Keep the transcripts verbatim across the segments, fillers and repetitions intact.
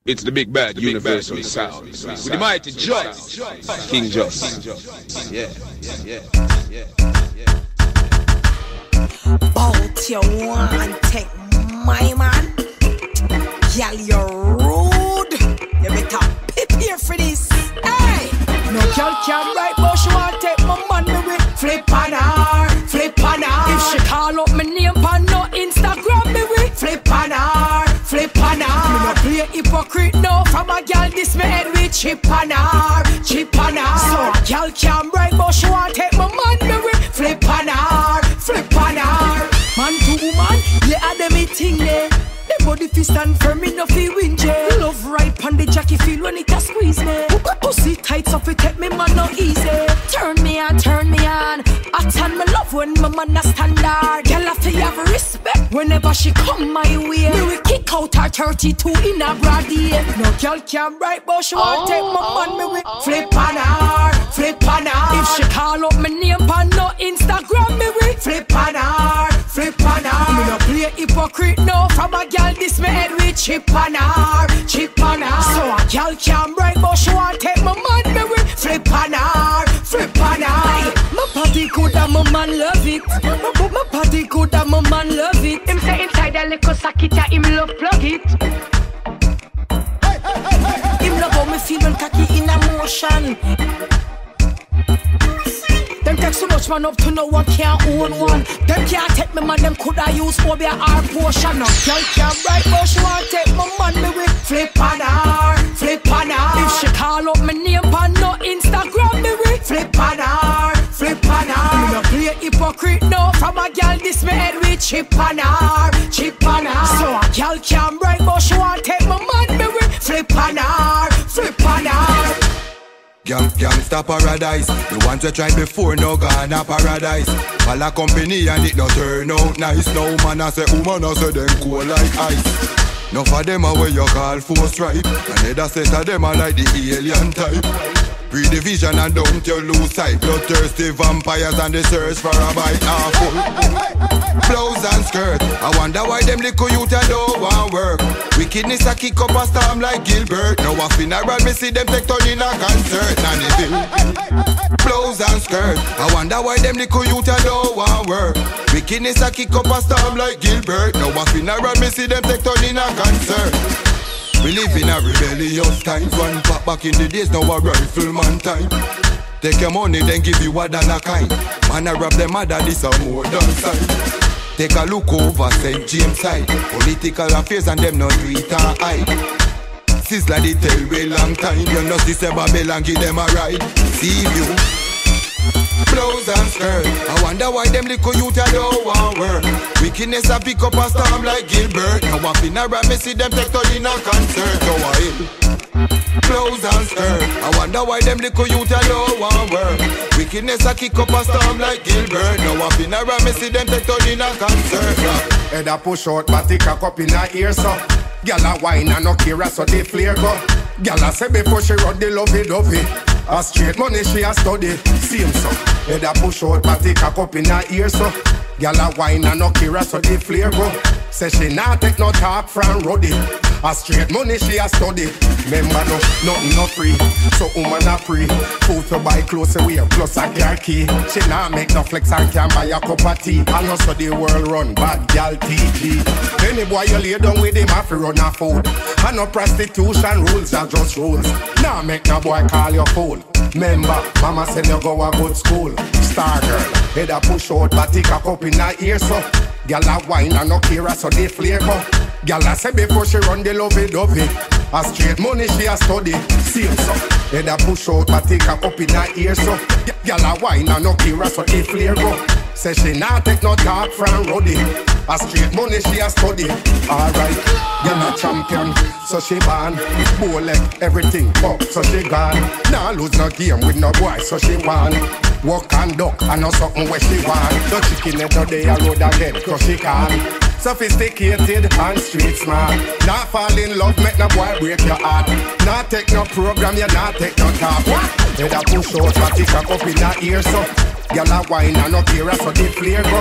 It's the big bad universal sound with the mighty Just, King Just. Yeah, yeah, yeah, yeah. Bout you want take my man? Girl, you're rude. You better prepare for this. Hey, no girl can write, but she want take my man. Me with flip on her, flip on her. If she call up my name on no Instagram, me with flip on her, flip on her. Me no play hypocrite no. From a girl this me head with chip on her, chip on her. So a girl can write, but she want take my man. Me with flip on her, flip on her. Man to woman, yeah, I dem me thing there. The body fi stand firm, me no fi win jail. Love right pon the jockey feel when it a squeeze me. Pussy tight so fi take me man no easy. Turn me on, turn me on. I turn me love when my man a standard. Girl have to have respect whenever she come my way. Me we kick out her thirty-two in a broad day. No girl can write, but she want take my man. Me we flip on her, flip on her. If she call up my name on no Instagram, me we flip on her, flip on her. Me no play hypocrite no. From a girl this me head with chip on her, chip on her. So a girl can write, but she want take my man. Me we flip on her, flip on her. My party good and my man love it. My, my party good and my man love it. Him say inside a little socket, yeah, him love plug it. Hey, hey, hey, hey, hey. Him love how me feel when cocky in a motion. Them take so much man up to no one can't own one. Them can't take me man, them coulda use for their our portion. No girl can't write, but she want take my man. Me with flip on her, flip on her. If she call up my name on no Instagram, me with flip on her, flip on her. Me no play hypocrite no. From a girl this me head with chip on her, chip on her. So a girl can't write, but she want take my man. Me with flip on her, flip on her. Gang, gangsta paradise. The ones that tried before no gonna paradise. All a company and it no turn out nice. No man I say woman I say them cool like ice. Enough of them are where you call for stripe. Another set of them are like the alien type. Read the vision and don't you lose sight. Bloodthirsty vampires and the search for a bite. Awful blouse and skirt. I wonder why them little youth a don't want work. Wickedness a kick up a storm like Gilbert. Now a funeral me see them take turn in a concert. Nannyville blouse and skirt. I wonder why them little youth a don't want work. Wickedness a kick up a storm like Gilbert. Now a funeral me see them take turn in a concert. We live in a rebellious times. One pop back in the days, now a rifleman time. Take your money, then give you a dollar kind. Man, I rob them mother, this a more than sign. Take a look over Saint James side. Political affairs and them not do it or hide. Sizzler they tell way long time. You know this a Babylon, give them a ride. See you blouse and skirt. I wonder why them little youth a don't want work. Wickedness a pick up a storm like Gilbert. Now a funeral me see them take turn in a concert. Go ahead blouse and skirt. I wonder why them little youth a don't want work. Wickedness a kick up a storm like Gilbert. Now a funeral me see them take turn in a concert. Head a push out, but take a cup in her ear so. Gyal a wine and no care so the flare go. Gyal a say before she run the lovey-dovey. A straight money she a study, same so. Head a push out but take a cup in her ear so. Gyal a wine and no care so the flare go. Say she not take no talk from Roddy. A straight money she a study. Remember no, nothing no free. So woman a free. Food to buy clothes to wear plus a car key. She not make no flex and can buy a cup of tea. And also the world run bad gal T G. Any boy you lay down with him have to run a food. And no prostitution rules are just rules. Now make no boy call you fool. Remember, mama said you go a good school. Star girl, head a push out but take a cup in her ear so. Gyal a wine and no care so they flavor. Gyal a say before she run the lovey-dovey. A straight money she a study, same so. Head a push out but take a cup in her ear so. Gyal a wine and no care so they flavor. Say she not take no talk from Roddy. A straight money she a study. Alright, gyal a champion, so she born. Bow leg, everything up, so she gone. Nah lose no game with no boy, so she won. Walk and duck, and know something where she want. The chicken head no day a road again, cause she can. Sophisticated and street smart. Not fall in love, make no boy break your heart. Not take no program, you not take no talk. Head a push out, but take a cup in her ear so. Gyal a wine and no care so the flare go.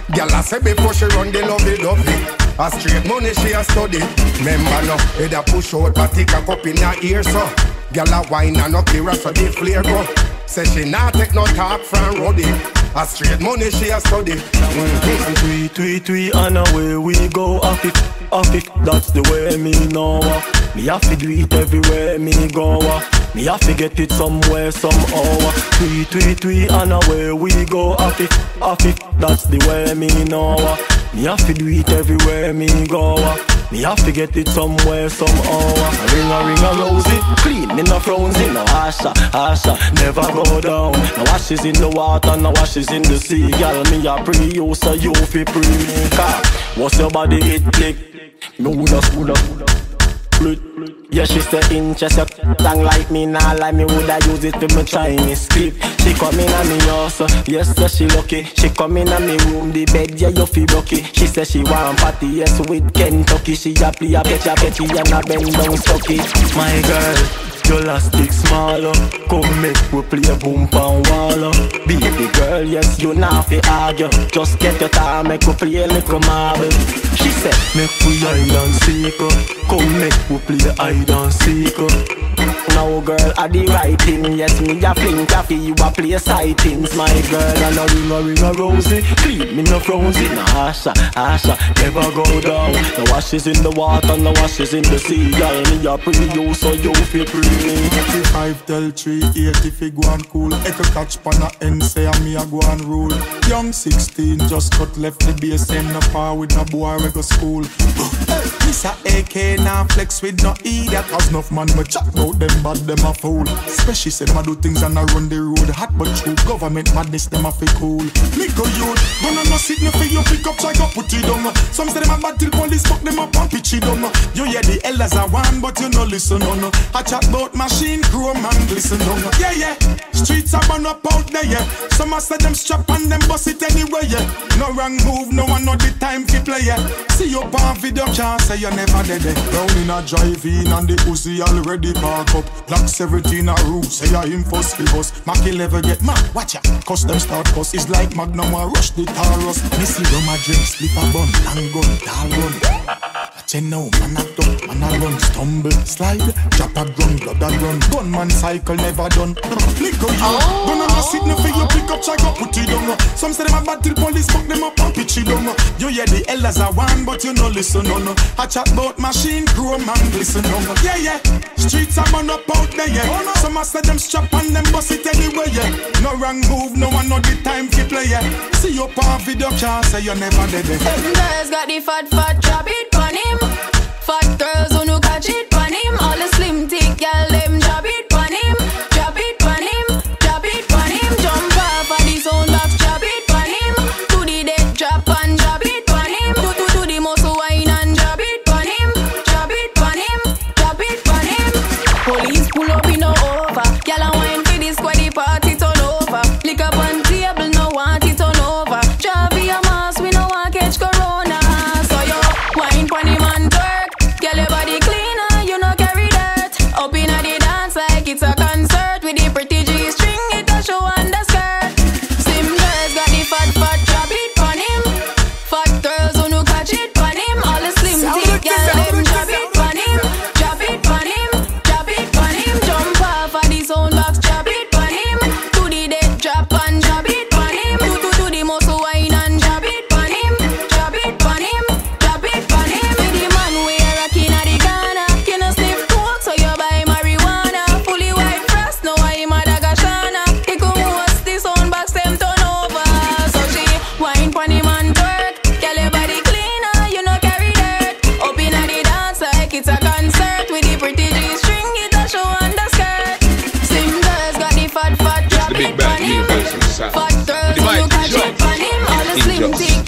Girl I say before she run the lovey-dovey. A straight money she a study. Remember no, head a push out but take a cup in her ear so. Girl a wine and no care so the flare go. Say she not take no talk from Roddy. A straight money she a study. Mm-hmm. Tweet, tweet, tweet, and away we go. Off it, off it, that's the way me know. Me have to do it everywhere me go. Me have to get it somewhere, somehow. Tweet, tweet, tweet, and away we go. Off it, off it, that's the way me know. Me have to do it everywhere me go. Me have to get it somewhere, somehow. Ring a ring a rosy, clean, me no frownsy. No Asha, Asha, never go down. No washes in the water, no washes in the sea. Girl, me a pre you, so you fi pre me. Car, what's your body it click? Me woulda, woulda, woulda. Yeah, she say interest your tongue like me, nah like me woulda use it to my Chinese clip. She come in on me house, yes, so she lucky. She come in on me room, the bed, yeah, you feel lucky. She say she want party, yes, with Kentucky. She a play a petty, a petty, and a bend down sucky. My girl, your elastic smaller. Come make we play boom pan wall. Baby girl, yes, you not fi argue. Just get your time, make we play a little marble. She said, make we hide and seek. Come make we play hide and seek. Now girl, I the right thing. Yes, me a fling coffee, you a play sightings. My girl, and a ring a ring a rosy. Clean, me no frownsy. No Asha, Asha, never go down. No washes in the water, no washes in the sea. Girl, me a pretty you, so you feel pretty. Five tell three eighty fi go and cool. Echo catch pan a end say a me a go and rule. Young sixteen just cut left the base end no par with no boy we go school. Miss a A K now flex with no idiot. Cause enough man me chat about them bad them a fool. Especially say them a do things and a run the road. Hot but true government madness them a fi cool. Me go youth, gonna no sit no for you pick up try go put it down. Some say them a bad till police fuck them up and pitch it down. You hear the elders a one but you no listen no. I chat about machine chrome and glisten down. Yeah yeah, streets are burn up out there yeah. Some a say them strap and them bust it anyway yeah. No wrong move, no one know the time fi play yeah. See you on video can't say you never dead eh. Down in a drive-in and the Uzi already park up. Black seventeen a roof, say ya him first fi bus. Mackie level get mad, watch ya. Cause them start cuss, it's like Magnum a rush the Taurus. Missy rum a drink, slip a bun, long gun, tall run. Chen now, man a duck, man a run, stumble, slide, drop a gun, blood a run. Gunman cycle never done. Lick go you, gonna go sit no for you pick up, check up, put it down. Some say them a bad till police fuck them up and pitch it down. You hear the elders a one, but you no listen no no. I chat about machine chrome and glisten no no. Yeah yeah, streets are burn up out there yeah. Some a say them strap and them bust it anyway yeah. No wrong move, no one know the time to play yeah. See you on video can't say you never dead eh. Them girls got the fat fat drop it on him. Fat girls who no catch it on him. All the slim thick girl them drop it on him. Drop it on him, drop it on him. Jump off of the sound box, drop it on him. To the dead drop and drop it on him. To to to the muscle wine and drop it on him. Drop it on him, drop it on him. Police pull up in no over. Gyal a wine for the squad, the party turn over. Lick up on table, no want it turn over. Drop your mask, we no want catch corona. So yo, wine pon him and twerk. Gyal your body cleaner, you no carry dirt. Up inna the dance like it's a concert. With the pretty G string, it a show on the skirt. Slim girls got the fat fat drop it on him. Fat girls who no catch it on him. All the slim thick gyal them drop it on him. Drop it on him, drop it on him. Jump off of the sound box, drop it on him. To the dead drop and drop it on him. To to to the muscle wine and drop it on him. Drop it on him, drop it on him. With the man we a rockin' at the Ghana. You know sniff coke so you buy marijuana. Fully white frost, no I am a dagashana. He come host the sound box them turn over. So she wine pon him and twerk. Gyal your body cleaner, you no carry dirt. Up inna the dance like it's a concert. With the pretty G string, it a show on the skirt. Slim girls got the fat fat drop the big it bad on him. universe of the South. Fat girls The who mighty catch Joe. it on him. All the King slim Joe. thick